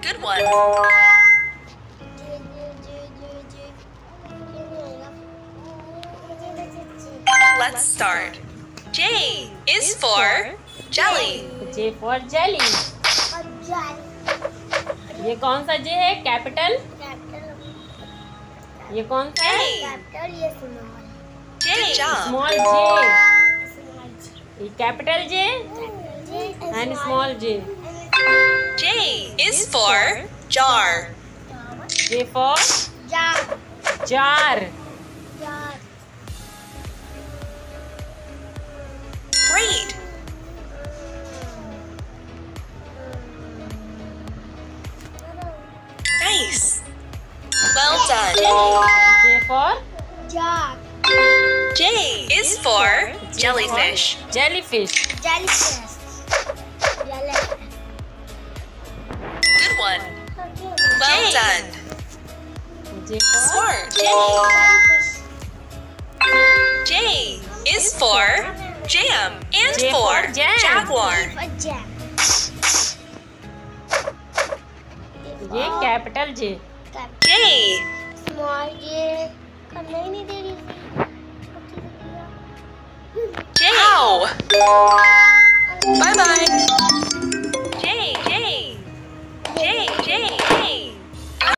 Good one. Let's start. J is for jelly. J for jelly. ये कौन सा J है? कैपिटल? ये कौन सा है? कैपिटल, ये small. Good job. Small J. ये capital J and small J. J is for jar. J for jar. jar. jar. Great. Nice. Well done. J for jar. J is for jellyfish. jellyfish. Jellyfish. Good one. Well done. J for Smart. J is for jam and J for for jam. jaguar. jam. ये capital J. J. Small J करना ही नहीं दे रही थी। J. Bye bye.